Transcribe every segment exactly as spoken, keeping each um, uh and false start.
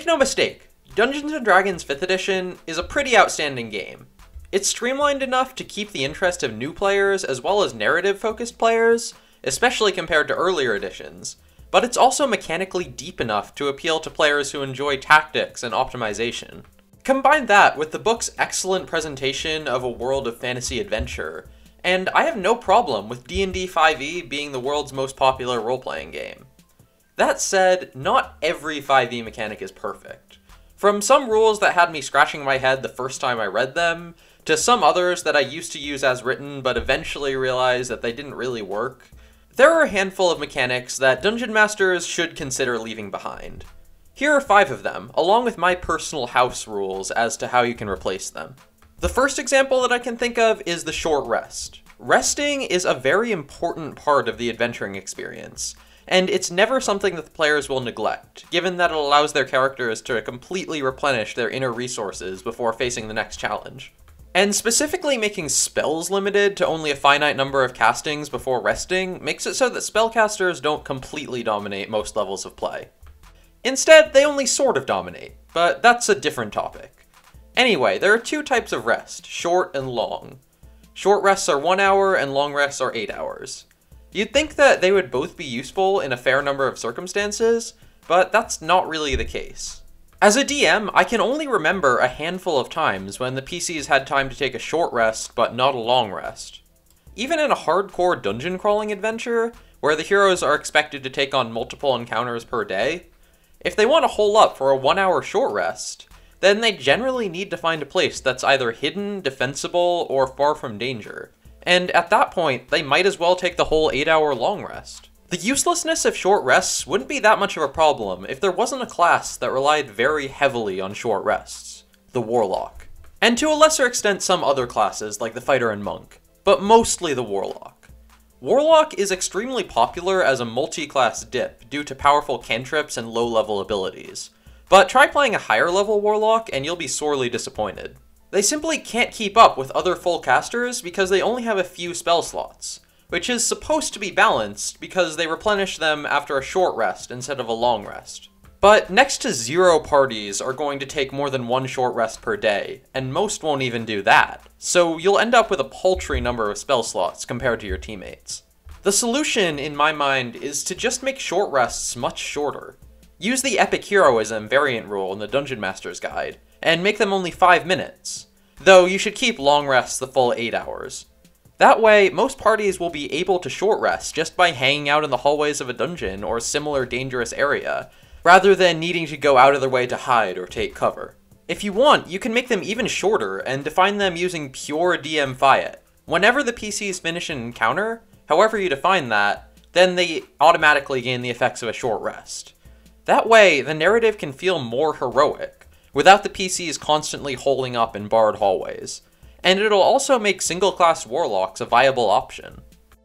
Make no mistake, Dungeons and Dragons fifth edition is a pretty outstanding game. It's streamlined enough to keep the interest of new players as well as narrative-focused players, especially compared to earlier editions, but it's also mechanically deep enough to appeal to players who enjoy tactics and optimization. Combine that with the book's excellent presentation of a world of fantasy adventure, and I have no problem with D and D five E being the world's most popular role-playing game. That said, not every five E mechanic is perfect. From some rules that had me scratching my head the first time I read them, to some others that I used to use as written but eventually realized that they didn't really work, there are a handful of mechanics that Dungeon Masters should consider leaving behind. Here are five of them, along with my personal house rules as to how you can replace them. The first example that I can think of is the short rest. Resting is a very important part of the adventuring experience, and it's never something that the players will neglect, given that it allows their characters to completely replenish their inner resources before facing the next challenge. And specifically making spells limited to only a finite number of castings before resting makes it so that spellcasters don't completely dominate most levels of play. Instead, they only sort of dominate, but that's a different topic. Anyway, there are two types of rest, short and long. Short rests are one hour and long rests are eight hours. You'd think that they would both be useful in a fair number of circumstances, but that's not really the case. As a D M, I can only remember a handful of times when the P Cs had time to take a short rest, but not a long rest. Even in a hardcore dungeon crawling adventure, where the heroes are expected to take on multiple encounters per day, if they want to hole up for a one hour short rest, then they generally need to find a place that's either hidden, defensible, or far from danger. And at that point, they might as well take the whole eight hour long rest. The uselessness of short rests wouldn't be that much of a problem if there wasn't a class that relied very heavily on short rests, the Warlock. And to a lesser extent some other classes like the Fighter and Monk, but mostly the Warlock. Warlock is extremely popular as a multi-class dip due to powerful cantrips and low-level abilities, but try playing a higher level Warlock and you'll be sorely disappointed. They simply can't keep up with other full casters because they only have a few spell slots, which is supposed to be balanced because they replenish them after a short rest instead of a long rest. But next to zero parties are going to take more than one short rest per day, and most won't even do that, so you'll end up with a paltry number of spell slots compared to your teammates. The solution, in my mind, is to just make short rests much shorter. Use the Epic Heroism variant rule in the Dungeon Master's Guide, and make them only five minutes, though you should keep long rests the full eight hours. That way, most parties will be able to short rest just by hanging out in the hallways of a dungeon or a similar dangerous area, rather than needing to go out of their way to hide or take cover. If you want, you can make them even shorter and define them using pure D M Fiat. Whenever the P Cs finish an encounter, however you define that, then they automatically gain the effects of a short rest. That way, the narrative can feel more heroic, without the P Cs constantly holding up in barred hallways. And it'll also make single-class Warlocks a viable option.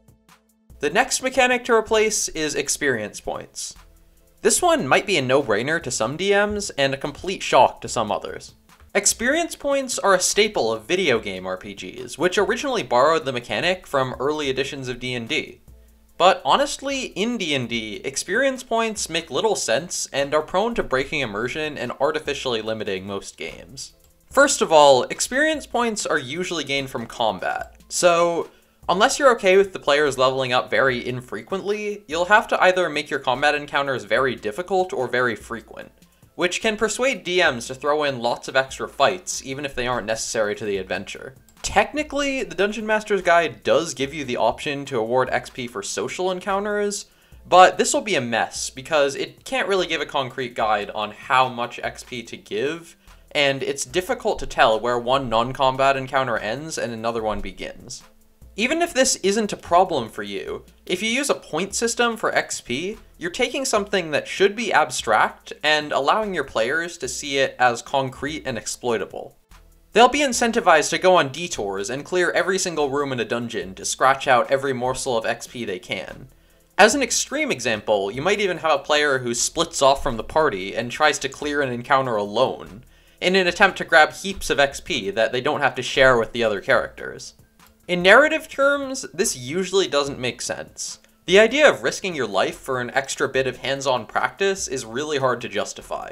The next mechanic to replace is experience points. This one might be a no-brainer to some D Ms, and a complete shock to some others. Experience points are a staple of video game R P Gs, which originally borrowed the mechanic from early editions of D and D. But honestly, in D and D, experience points make little sense and are prone to breaking immersion and artificially limiting most games. First of all, experience points are usually gained from combat, so unless you're okay with the players leveling up very infrequently, you'll have to either make your combat encounters very difficult or very frequent, which can persuade D Ms to throw in lots of extra fights even if they aren't necessary to the adventure. Technically, the Dungeon Master's Guide does give you the option to award X P for social encounters, but this will be a mess because it can't really give a concrete guide on how much X P to give, and it's difficult to tell where one non-combat encounter ends and another one begins. Even if this isn't a problem for you, if you use a point system for X P, you're taking something that should be abstract and allowing your players to see it as concrete and exploitable. They'll be incentivized to go on detours and clear every single room in a dungeon to scratch out every morsel of X P they can. As an extreme example, you might even have a player who splits off from the party and tries to clear an encounter alone, in an attempt to grab heaps of X P that they don't have to share with the other characters. In narrative terms, this usually doesn't make sense. The idea of risking your life for an extra bit of hands-on practice is really hard to justify.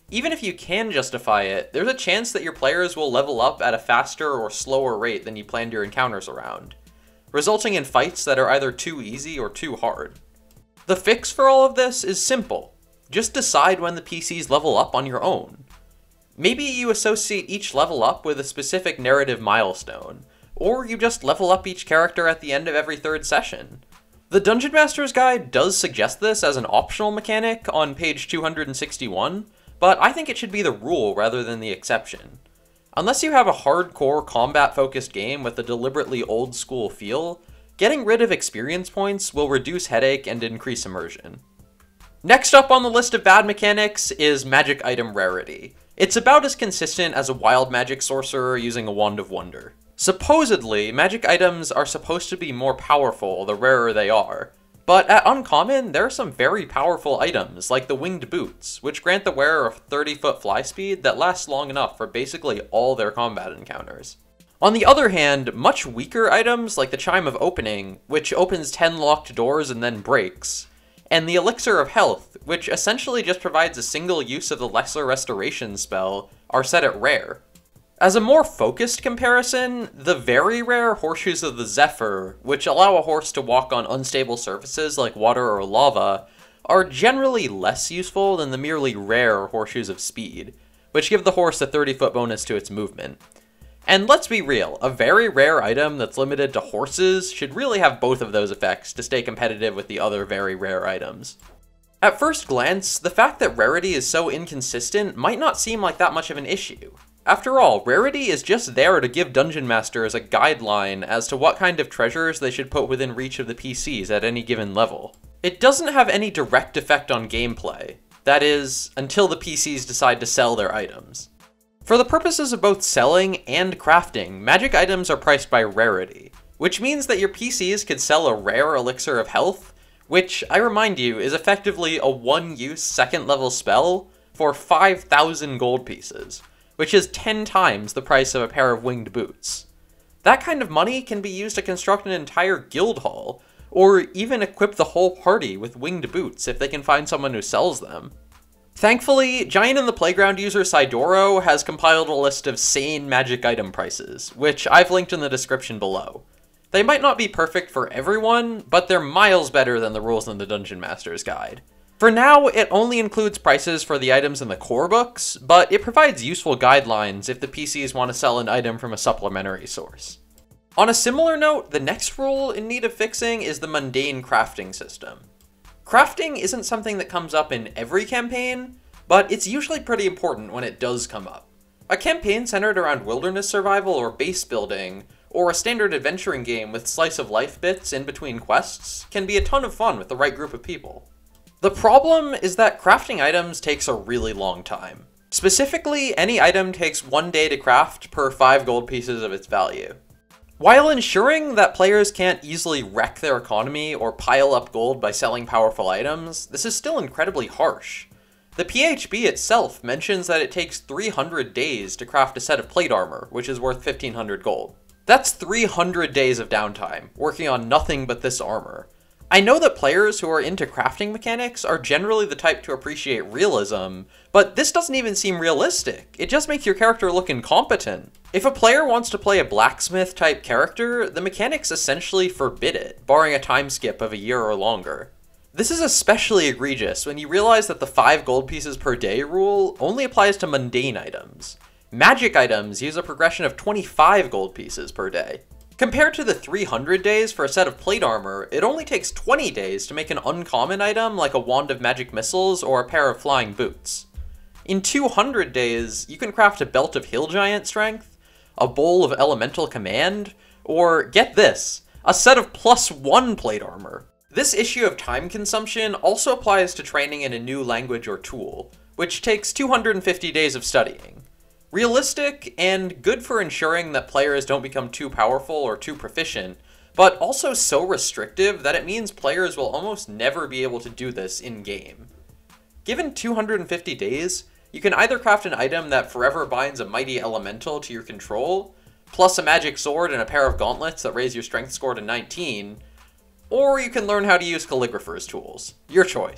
Even if you can justify it, there's a chance that your players will level up at a faster or slower rate than you planned your encounters around, resulting in fights that are either too easy or too hard. The fix for all of this is simple. Just decide when the P Cs level up on your own. Maybe you associate each level up with a specific narrative milestone, or you just level up each character at the end of every third session. The Dungeon Master's Guide does suggest this as an optional mechanic on page two hundred sixty-one, but I think it should be the rule rather than the exception. Unless you have a hardcore combat-focused game with a deliberately old-school feel, getting rid of experience points will reduce headache and increase immersion. Next up on the list of bad mechanics is magic item rarity. It's about as consistent as a wild magic sorcerer using a Wand of Wonder. Supposedly, magic items are supposed to be more powerful the rarer they are, but at Uncommon, there are some very powerful items, like the Winged Boots, which grant the wearer a thirty foot fly speed that lasts long enough for basically all their combat encounters. On the other hand, much weaker items like the Chime of Opening, which opens ten locked doors and then breaks, and the Elixir of Health, which essentially just provides a single use of the Lesser Restoration spell, are set at rare. As a more focused comparison, the very rare Horseshoes of the Zephyr, which allow a horse to walk on unstable surfaces like water or lava, are generally less useful than the merely rare Horseshoes of Speed, which give the horse a thirty foot bonus to its movement. And let's be real, a very rare item that's limited to horses should really have both of those effects to stay competitive with the other very rare items. At first glance, the fact that rarity is so inconsistent might not seem like that much of an issue. After all, rarity is just there to give Dungeon Masters a guideline as to what kind of treasures they should put within reach of the P Cs at any given level. It doesn't have any direct effect on gameplay, that is, until the P Cs decide to sell their items. For the purposes of both selling and crafting, magic items are priced by rarity, which means that your P Cs could sell a rare Elixir of Health, which, I remind you, is effectively a one-use second-level spell for five thousand gold pieces, which is ten times the price of a pair of Winged Boots. That kind of money can be used to construct an entire guild hall, or even equip the whole party with Winged Boots if they can find someone who sells them. Thankfully, Giant in the Playground user Sidoro has compiled a list of sane magic item prices, which I've linked in the description below. They might not be perfect for everyone, but they're miles better than the rules in the Dungeon Master's Guide. For now, it only includes prices for the items in the core books, but it provides useful guidelines if the P Cs want to sell an item from a supplementary source. On a similar note, the next rule in need of fixing is the mundane crafting system. Crafting isn't something that comes up in every campaign, but it's usually pretty important when it does come up. A campaign centered around wilderness survival or base building, or a standard adventuring game with slice-of-life bits in between quests, can be a ton of fun with the right group of people. The problem is that crafting items takes a really long time. Specifically, any item takes one day to craft per five gold pieces of its value. While ensuring that players can't easily wreck their economy or pile up gold by selling powerful items, this is still incredibly harsh. The P H B itself mentions that it takes three hundred days to craft a set of plate armor, which is worth fifteen hundred gold. That's three hundred days of downtime, working on nothing but this armor. I know that players who are into crafting mechanics are generally the type to appreciate realism, but this doesn't even seem realistic. It just makes your character look incompetent. If a player wants to play a blacksmith-type character, the mechanics essentially forbid it, barring a time skip of a year or longer. This is especially egregious when you realize that the five gold pieces per day rule only applies to mundane items. Magic items use a progression of twenty-five gold pieces per day. Compared to the three hundred days for a set of plate armor, it only takes twenty days to make an uncommon item like a Wand of Magic Missiles or a pair of Flying Boots. In two hundred days, you can craft a Belt of Hill Giant Strength, a Bowl of Elemental Command, or, get this, a set of plus one plate armor. This issue of time consumption also applies to training in a new language or tool, which takes two hundred fifty days of studying. Realistic, and good for ensuring that players don't become too powerful or too proficient, but also so restrictive that it means players will almost never be able to do this in-game. Given two hundred fifty days, you can either craft an item that forever binds a mighty elemental to your control, plus a magic sword and a pair of gauntlets that raise your strength score to nineteen, or you can learn how to use calligrapher's tools. Your choice.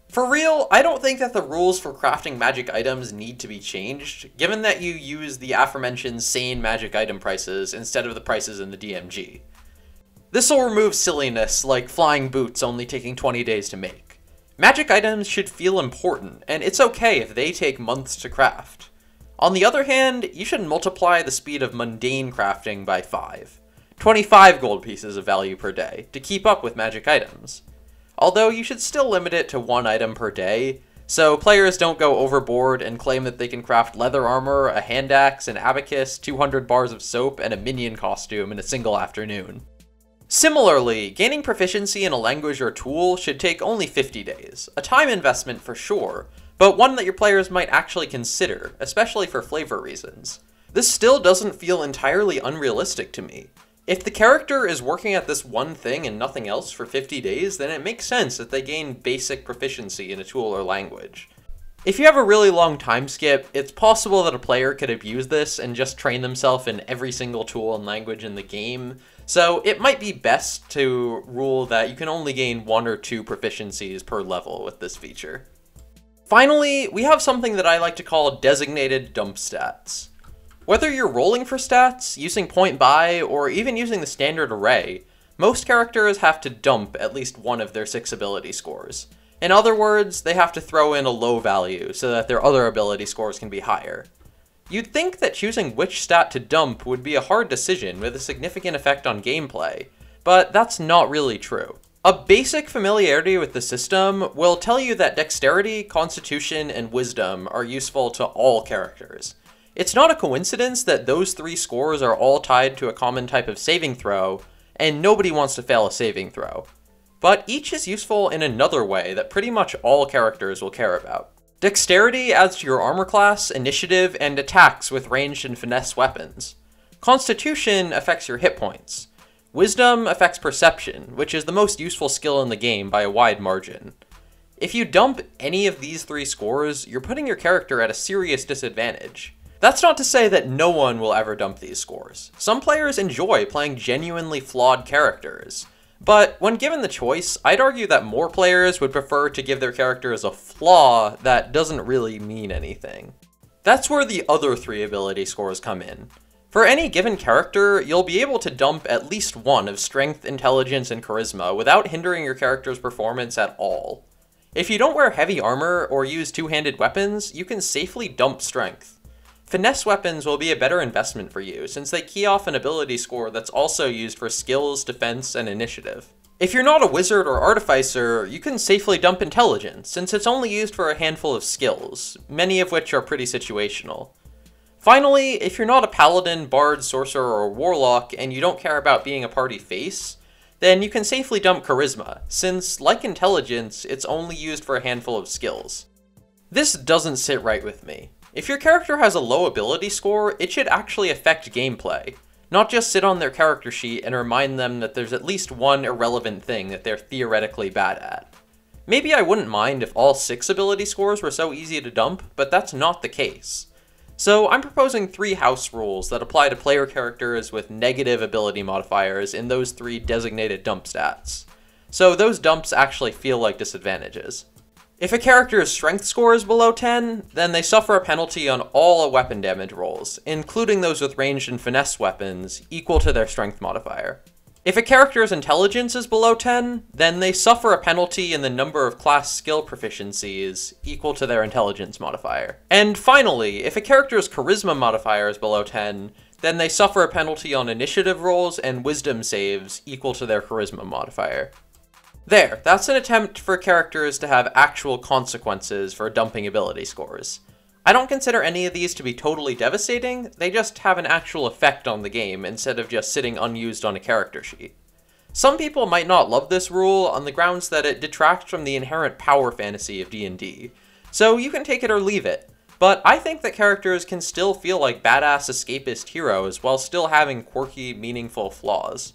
For real, I don't think that the rules for crafting magic items need to be changed, given that you use the aforementioned sane magic item prices instead of the prices in the D M G. This will remove silliness like flying boots only taking twenty days to make. Magic items should feel important, and it's okay if they take months to craft. On the other hand, you should multiply the speed of mundane crafting by five. twenty-five gold pieces of value per day, to keep up with magic items. Although you should still limit it to one item per day, so players don't go overboard and claim that they can craft leather armor, a hand axe, an abacus, two hundred bars of soap, and a minion costume in a single afternoon. Similarly, gaining proficiency in a language or tool should take only fifty days, a time investment for sure, but one that your players might actually consider, especially for flavor reasons. This still doesn't feel entirely unrealistic to me. If the character is working at this one thing and nothing else for fifty days, then it makes sense that they gain basic proficiency in a tool or language. If you have a really long time skip, it's possible that a player could abuse this and just train themselves in every single tool and language in the game, so it might be best to rule that you can only gain one or two proficiencies per level with this feature. Finally, we have something that I like to call designated dump stats. Whether you're rolling for stats, using point buy, or even using the standard array, most characters have to dump at least one of their six ability scores. In other words, they have to throw in a low value so that their other ability scores can be higher. You'd think that choosing which stat to dump would be a hard decision with a significant effect on gameplay, but that's not really true. A basic familiarity with the system will tell you that dexterity, constitution, and wisdom are useful to all characters. It's not a coincidence that those three scores are all tied to a common type of saving throw, and nobody wants to fail a saving throw. But each is useful in another way that pretty much all characters will care about. Dexterity adds to your armor class, initiative, and attacks with ranged and finesse weapons. Constitution affects your hit points. Wisdom affects perception, which is the most useful skill in the game by a wide margin. If you dump any of these three scores, you're putting your character at a serious disadvantage. That's not to say that no one will ever dump these scores. Some players enjoy playing genuinely flawed characters. But when given the choice, I'd argue that more players would prefer to give their characters a flaw that doesn't really mean anything. That's where the other three ability scores come in. For any given character, you'll be able to dump at least one of strength, intelligence, and charisma without hindering your character's performance at all. If you don't wear heavy armor or use two-handed weapons, you can safely dump strength. Finesse weapons will be a better investment for you, since they key off an ability score that's also used for skills, defense, and initiative. If you're not a wizard or artificer, you can safely dump intelligence, since it's only used for a handful of skills, many of which are pretty situational. Finally, if you're not a paladin, bard, sorcerer, or warlock, and you don't care about being a party face, then you can safely dump charisma, since, like intelligence, it's only used for a handful of skills. This doesn't sit right with me. If your character has a low ability score, it should actually affect gameplay, not just sit on their character sheet and remind them that there's at least one irrelevant thing that they're theoretically bad at. Maybe I wouldn't mind if all six ability scores were so easy to dump, but that's not the case. So I'm proposing three house rules that apply to player characters with negative ability modifiers in those three designated dump stats. So those dumps actually feel like disadvantages. If a character's strength score is below ten, then they suffer a penalty on all weapon damage rolls, including those with ranged and finesse weapons, equal to their strength modifier. If a character's intelligence is below ten, then they suffer a penalty in the number of class skill proficiencies, equal to their intelligence modifier. And finally, if a character's charisma modifier is below ten, then they suffer a penalty on initiative rolls and wisdom saves, equal to their charisma modifier. There, that's an attempt for characters to have actual consequences for dumping ability scores. I don't consider any of these to be totally devastating, they just have an actual effect on the game instead of just sitting unused on a character sheet. Some people might not love this rule on the grounds that it detracts from the inherent power fantasy of D and D, so you can take it or leave it, but I think that characters can still feel like badass escapist heroes while still having quirky, meaningful flaws.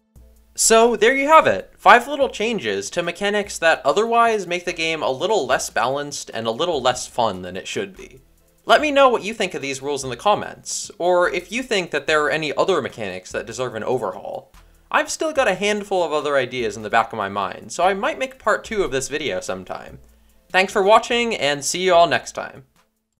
So there you have it, five little changes to mechanics that otherwise make the game a little less balanced and a little less fun than it should be. Let me know what you think of these rules in the comments, or if you think that there are any other mechanics that deserve an overhaul. I've still got a handful of other ideas in the back of my mind, so I might make part two of this video sometime. Thanks for watching, and see you all next time.